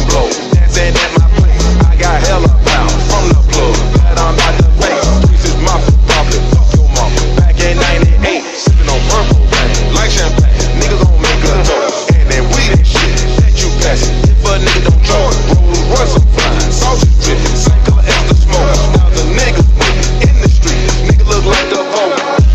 blow. Dancing at my place, I got hella power from the plug. That I'm about to face. This is my problem, fuck your mama. Back in 98, sipping on purple rain, like champagne. Niggas gon' make a toast, and then we that shit that you passin'. If a nigga don't trust, Rolls Royce I'm flying, sausage drippin', same color as the smoke. Now the niggas in the street, nigga look like the Pope.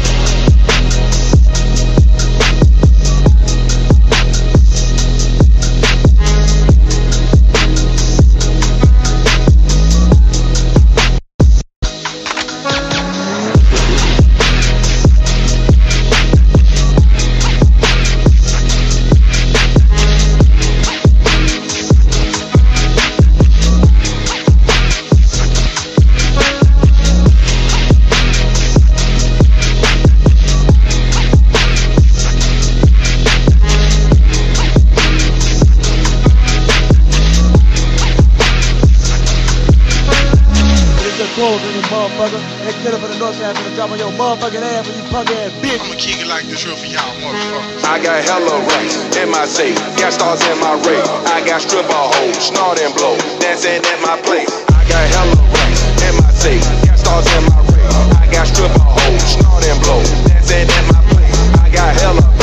Motherfucker, next minute for the north side, finna drop on your motherfucking ass for you punk ass bitch. I'ma kick it like this real for y'all motherfuckers. I got hella racks in my safe, got stars in my race. I got stripper hoes, snort and blow, dancing at my place. I got hella racks in my safe, got stars in my race. I got stripper hoes, snort and blow, dancing at my place. I got hella